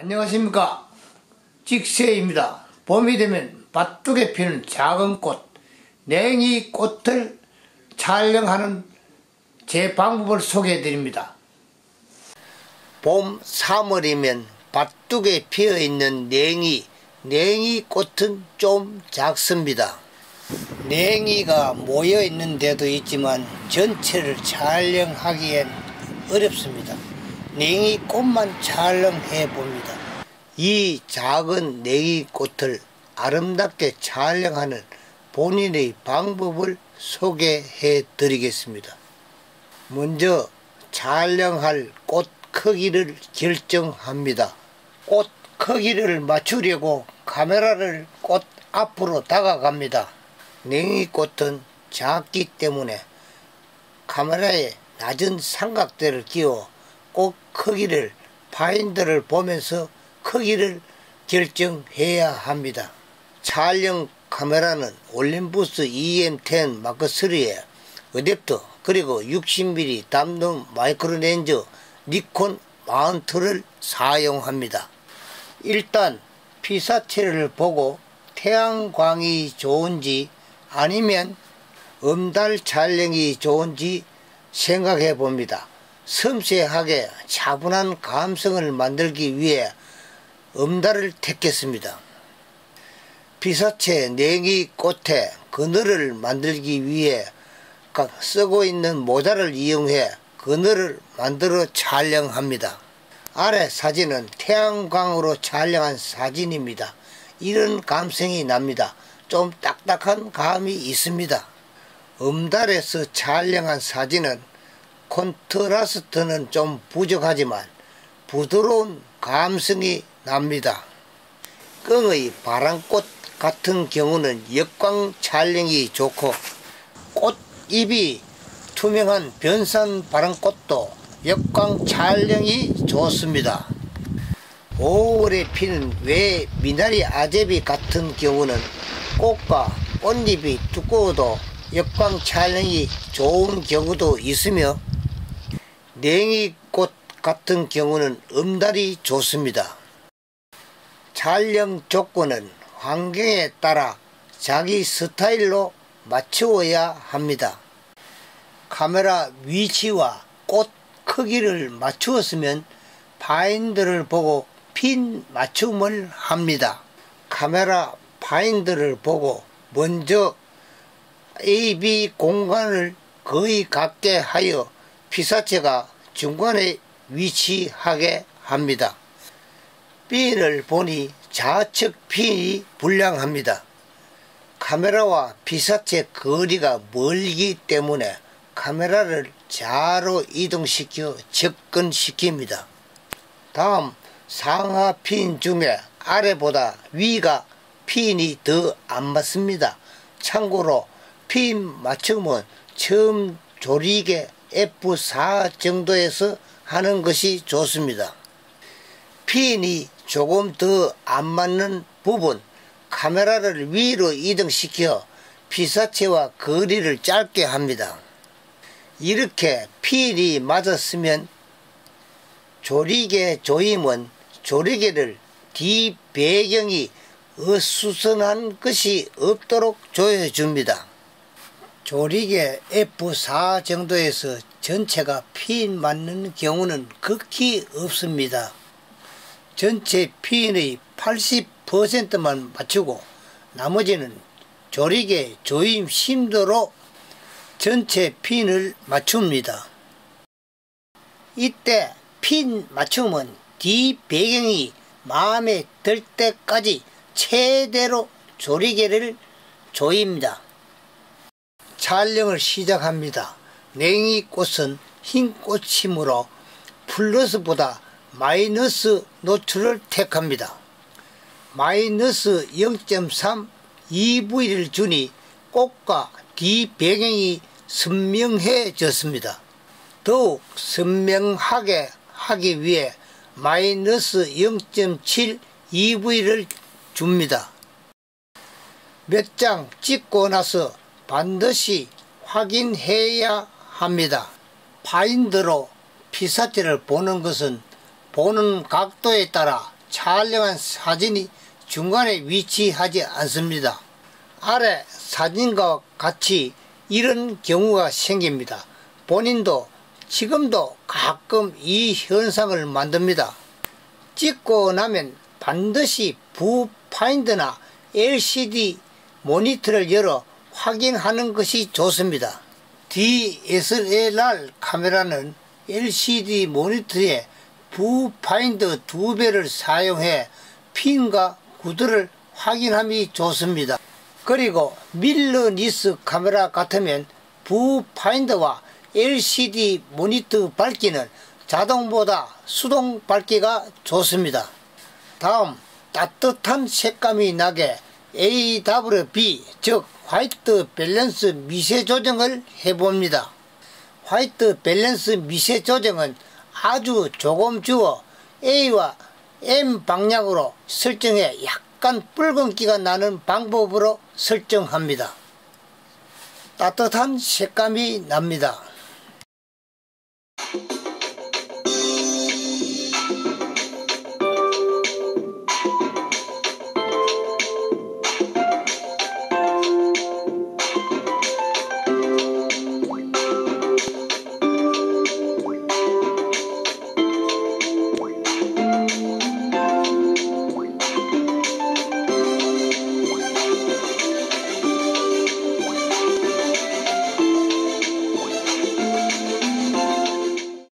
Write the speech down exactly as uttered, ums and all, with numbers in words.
안녕하십니까, 찍새입니다. 봄이 되면 바쁘게 피는 작은 꽃, 냉이꽃을 촬영하는 제 방법을 소개해 드립니다. 봄 삼월이면 바쁘게 피어있는 냉이, 냉이꽃은 좀 작습니다. 냉이가 모여있는 데도 있지만 전체를 촬영하기엔 어렵습니다. 냉이꽃만 촬영해 봅니다. 이 작은 냉이꽃을 아름답게 촬영하는 본인의 방법을 소개해 드리겠습니다. 먼저 촬영할 꽃 크기를 결정합니다. 꽃 크기를 맞추려고 카메라를 꽃 앞으로 다가갑니다. 냉이꽃은 작기 때문에 카메라에 낮은 삼각대를 끼워 꽃 크기를 파인더를 보면서 크기를 결정해야 합니다. 촬영 카메라는 올림푸스 이엠 텐 마크 쓰리에 어댑터 그리고 육십 밀리미터 담동 마이크로렌즈 니콘 마운트를 사용합니다. 일단 피사체를 보고 태양광이 좋은지 아니면 음달 촬영이 좋은지 생각해 봅니다. 섬세하게 차분한 감성을 만들기 위해 음달을 택했습니다. 피사체 냉이꽃의 그늘을 만들기 위해 각 쓰고 있는 모자를 이용해 그늘을 만들어 촬영합니다. 아래 사진은 태양광으로 촬영한 사진입니다. 이런 감성이 납니다. 좀 딱딱한 감이 있습니다. 음달에서 촬영한 사진은 콘트라스트는 좀 부족하지만 부드러운 감성이 납니다. 끙의 바람꽃 같은 경우는 역광 촬영이 좋고 꽃잎이 투명한 변산 바람꽃도 역광 촬영이 좋습니다. 오월에 피는 외 미나리 아제비 같은 경우는 꽃과 꽃잎이 두꺼워도 역광 촬영이 좋은 경우도 있으며 냉이꽃 같은 경우는 음달이 좋습니다. 촬영 조건은 환경에 따라 자기 스타일로 맞추어야 합니다. 카메라 위치와 꽃 크기를 맞추었으면 파인더를 보고 핀 맞춤을 합니다. 카메라 파인더를 보고 먼저 에이 비 공간을 거의 같게 하여 피사체가 중간에 위치하게 합니다. 핀을 보니 좌측 핀이 불량합니다. 카메라와 피사체 거리가 멀기 때문에 카메라를 좌로 이동시켜 접근시킵니다. 다음 상하 핀 중에 아래보다 위가 핀이 더 안 맞습니다. 참고로 핀 맞춤은 처음 조리개 에프 사 정도에서 하는 것이 좋습니다. 핀이 조금 더 안 맞는 부분 카메라를 위로 이동시켜 피사체와 거리를 짧게 합니다. 이렇게 핀이 맞았으면 조리개 조임은 조리개를 뒤 배경이 어수선한 것이 없도록 조여줍니다. 조리개 에프 사 정도에서 전체가 핀 맞는 경우는 극히 없습니다. 전체 핀의 팔십 퍼센트만 맞추고 나머지는 조리개 조임 심도로 전체 핀을 맞춥니다. 이때 핀 맞춤은 뒤 배경이 마음에 들 때까지 최대로 조리개를 조입니다. 촬영을 시작합니다. 냉이꽃은 흰 꽃이므로 플러스보다 마이너스 노출을 택합니다. 마이너스 영 점 삼 이브이를 주니 꽃과 뒤 배경이 선명해졌습니다. 더욱 선명하게 하기 위해 마이너스 영 점 칠 이브이를 줍니다. 몇 장 찍고 나서 반드시 확인해야 합니다. 파인더로 피사체를 보는 것은 보는 각도에 따라 촬영한 사진이 중간에 위치하지 않습니다. 아래 사진과 같이 이런 경우가 생깁니다. 본인도 지금도 가끔 이 현상을 만듭니다. 찍고 나면 반드시 뷰파인더나 엘시디 모니터를 열어 확인하는 것이 좋습니다. 디에스엘알 카메라는 엘시디 모니터에 뷰파인더 두 배를 사용해 핀과 구도를 확인함이 좋습니다. 그리고 밀러리스 카메라 같으면 뷰파인더와 엘시디 모니터 밝기는 자동보다 수동 밝기가 좋습니다. 다음 따뜻한 색감이 나게 에이더블유비 즉 화이트 밸런스 미세 조정을 해봅니다. 화이트 밸런스 미세 조정은 아주 조금 주어 A와 M 방향으로 설정해 약간 붉은기가 나는 방법으로 설정합니다. 따뜻한 색감이 납니다.